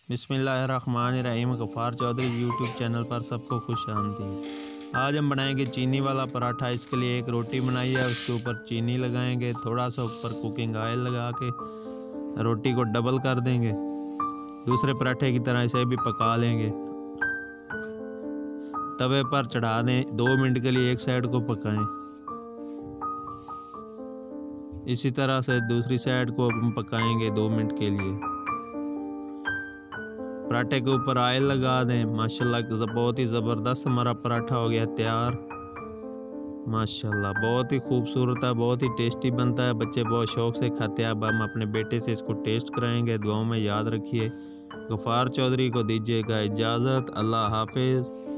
बिस्मिल्लाहिर्रहमानिर्रहीम। Ghaffar Chaudhary YouTube channel पर सबको खुश आमदीद। आज हम बनाएंगे चीनी वाला पराठा। इसके लिए एक रोटी बनाई है, उसके ऊपर चीनी लगाएंगे, थोड़ा सा ऊपर कुकिंग ऑयल लगा के रोटी को डबल कर देंगे। दूसरे पराठे की तरह इसे भी पका लेंगे। तवे पर चढ़ा दें, 2 मिनट के लिए एक साइड को पकाएं। इसी तरह से दूसरी साइड को हम पकाएंगे 2 मिनट के लिए। पराठे के ऊपर ऑयल लगा दें। माशाल्लाह बहुत ही ज़बरदस्त हमारा पराठा हो गया तैयार। माशाल्लाह बहुत ही खूबसूरत है, बहुत ही टेस्टी बनता है, बच्चे बहुत शौक़ से खाते हैं। अब हम अपने बेटे से इसको टेस्ट कराएंगे। दुआओं में याद रखिए। गफ़ार चौधरी को दीजिएगा इजाज़त। अल्लाह हाफिज़।